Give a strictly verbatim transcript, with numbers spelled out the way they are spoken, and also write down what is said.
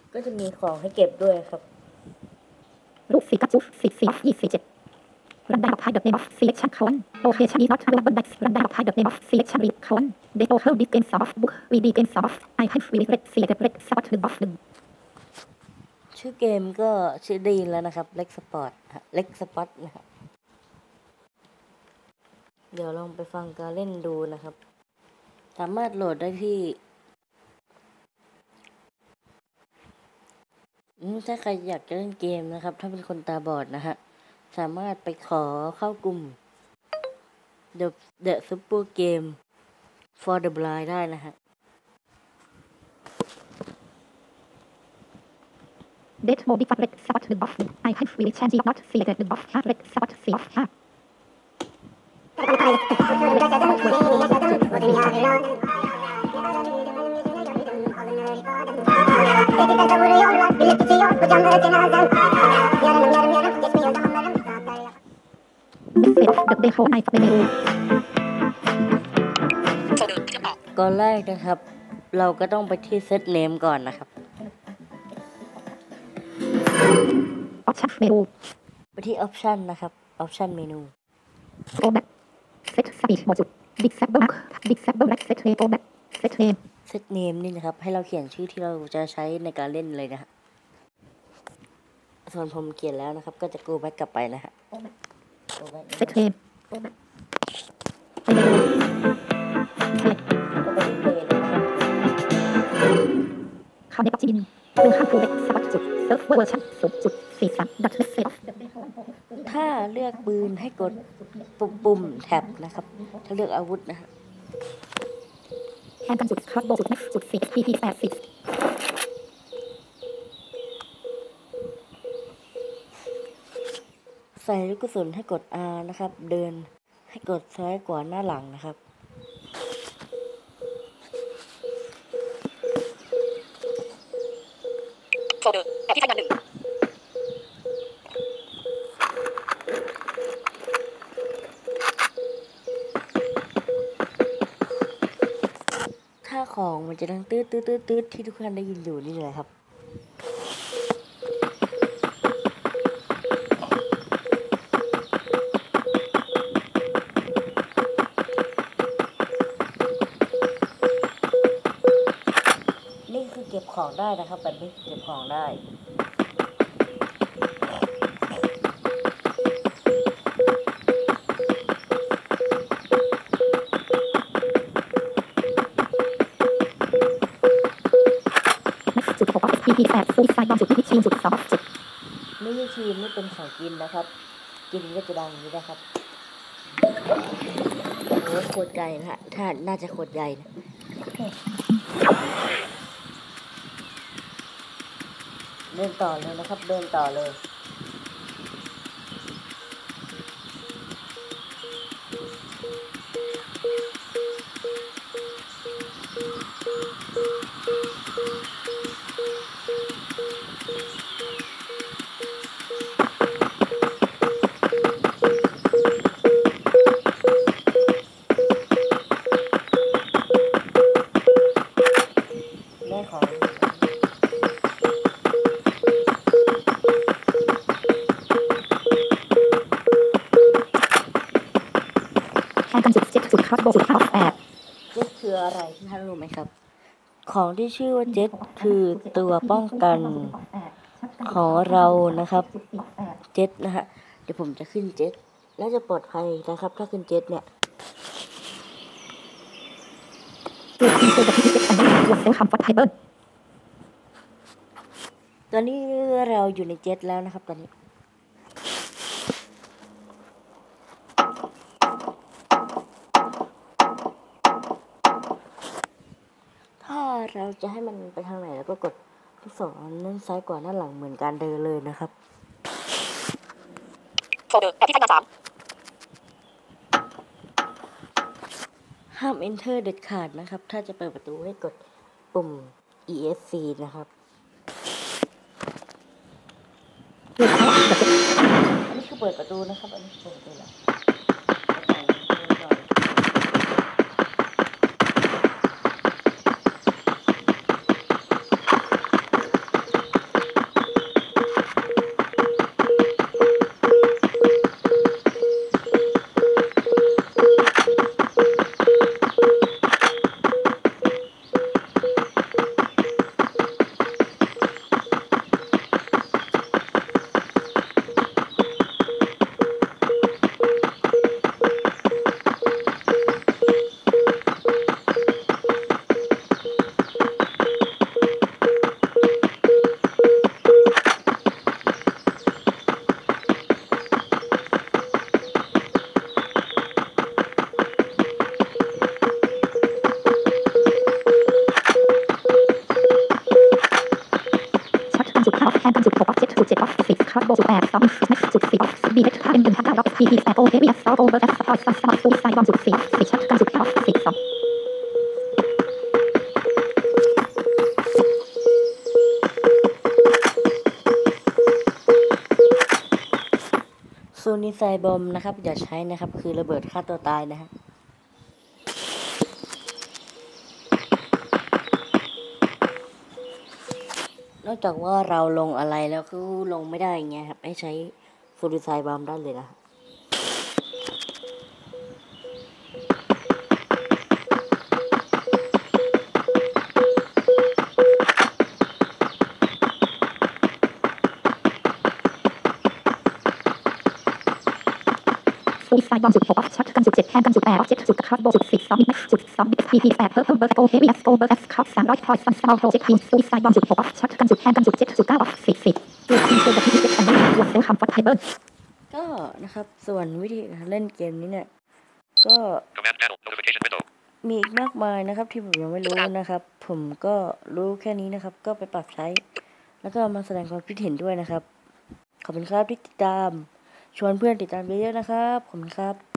ก็จะมีของให้เก็บด้วยครับรูปสีกระจุกสีสียี่สิบเจ็ดรันได้รับไพ่ the name of selection count location is not available next รันได้รับไพ่ the name of selection read count the total distance of book we distance of I have really red select red spot หนึ่ง of หนึ่งชื่อเกมก็ชื่อดีแล้วนะครับเล็กสปอร์ตเล็กสปอตนะครับเดี๋ยวลองไปฟังการเล่นดูนะครับสามารถโหลดได้ที่ถ้าใครอยากจะเล่นเกมนะครับถ้าเป็นคนตาบอดนะฮะสามารถไปขอเข้ากลุ่ม The The Super Game for the Blind ได้นะฮะ Date mode default red spot หนึ่ง of I have really change not selected หนึ่ง of red spot สี่ ofห้าก่อนแรกนะครับเราก็ต้องไปที่ Set Name ก่อนนะครับ Option Menu ไปที่ Option นะครับ Option Menu Format Set Speech Mode Disable Disable Set Name Format Set Name Set Name นี่นะครับให้เราเขียนชื่อที่เราจะใช้ในการเล่นเลยนะฮะส่วนผมเขียนแล้วนะครับก็จะ go back กลับไปนะฮะ Set Name คำในปัจจุบันเรื่องข้ามภูเล็กสวัสดิ์จุดเซิร์ฟเวอร์ชันศูนย์จุดสี่สามดัตเทอร์เซตถ้าเลือกปืนให้กดปุ่มปุ่มแท็บนะครับถ้าเลือกอาวุธนะฮะแทนกันจุดคอร์ดโบจุดแม็กจุดสี่พีพีแปดสิบใส่ลูกกระสุนให้กด R นะครับเดินให้กดซ้ายกว่าหน้าหลังนะครับโฟลเดอร์แอปที่ใช้งานหนึ่งถ้าของมันจะดังตืดตืดตืดตืดที่ทุกท่านได้ยินอยู่นี่เลยครับนี่คือเก็บของได้นะครับแบบนี้เก็บของได้จุดหก พี พี แปดซูซายบอมจุดที่ทีมจุดสองจุดนี่ทีมนี่เป็นของกินนะครับกินก็จะดังอย่างนี้นะครับโอ้โคตรใหญ่นะฮะถ้าน่าจะโคตรใหญ่นะเดินต่อเลยนะครับเดินต่อเลยแม่ของแทนกันจุดเจ็ดจุดคอร์ดโบจุดห้าแปดเจ็ตคืออะไรที่ท่านรู้ไหมครับของที่ชื่อว่าเจ็ตคือตัวป้องกันของเรานะครับเจ็ตนะฮะเดี๋ยวผมจะขึ้นเจ็ตแล้วจะปลอดภัยนะครับถ้าขึ้นเจ็ตเนี่ยตอนนี้เราอยู่ในเจ็ตแล้วนะครับตอนนี้ถ้าเราจะให้มันไปทางไหนแล้วก็กดที่สองนั่นซ้ายกว่าด้านหลังเหมือนการเดินเลยนะครับโฟลเดอร์แอปที่ใช้งานสามห้าม enter เด็ดขาดนะครับถ้าจะเปิดประตูให้กดปุ่ม อี เอส ซี นะครับอันนี้คือเปิดประตูนะครับอันนี้เปิดประตูแล้ว ถแทนกันจุดหกออฟเจ็ดจุดเจ็ดออฟสิบคาร์บจุดแปดสองจุดสี่ออฟดีเอ็กซ์ห้าเป็นหนึ่งพันเก้าร้อยพีพีแปดโอเฮวี่สโตรโอเวอร์แอสพอร์ตซัสซัสซูไซบอมจุดสี่สิบชัดกันจุดออฟสิบสองซูนิไซบอมนะครับอย่าใช้นะครับคือระเบิดฆ่าตัวตายนะฮะนอกจากว่าเราลงอะไรแล้วคือลงไม่ได้ไงครับให้ใช้ซูนิไซบอมได้เลยนะซูไซบอมจุดหกออฟชัดกันจุดเจ็ดแทนกันจุดแปดออฟเจ็ดจุดคาร์บจุดสิบสองจุดสองพีพีแปดเพิร์ลเบิร์ตโอเฮวี่สโตรเวอร์แอสคอร์สามร้อยพอยซันสตาร์โปรเจกต์ทีมซูไซบอมจุดหกออฟชัดกันจุดแทนกันจุดเจ็ดจุดเก้าออฟสิบสิบตัวทีมเซอร์กับทีมเจ็ดของตัวเซลล์คัมฟอร์ตไฮเบิร์นก็นะครับส่วนวิธีการเล่นเกมนี้เนี่ยก็ Command panel notification window มีอีกมากมายนะครับที่ผมยังไม่รู้นะครับ ผมก็รู้แค่นี้นะครับ ก็ไปปรับใช้ แล้วก็มาแสดงความคิดเห็นด้วยนะครับ ขอบคุณครับที่ติดตาม ชวนเพื่อนติดตามเยอะๆนะครับขอบคุณครับ